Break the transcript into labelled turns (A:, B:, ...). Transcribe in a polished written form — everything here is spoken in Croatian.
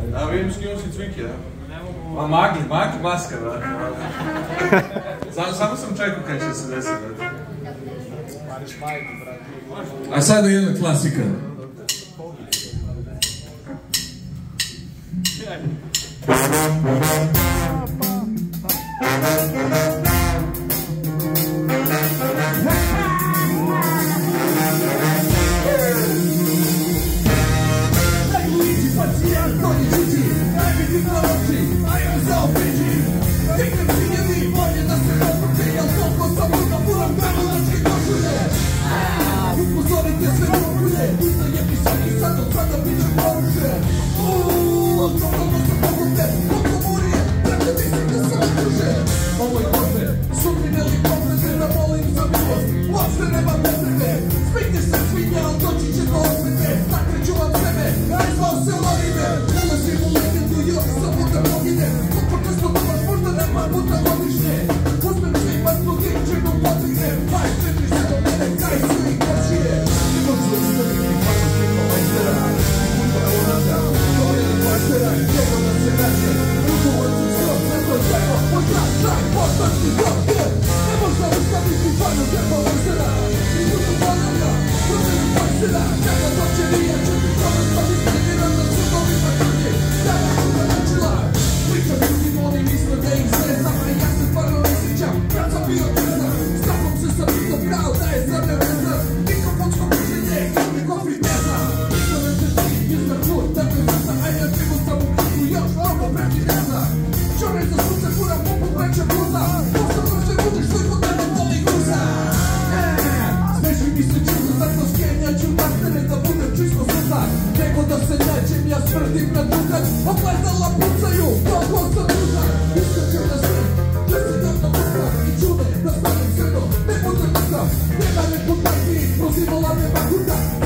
A: A vidim s njom si cvike, ja?
B: Ma magli maska, brate. Samo sam čekao kad će se desiti, brate. A sada jedna klasika.
C: Nema ne potakni, prozimo lame bakuta.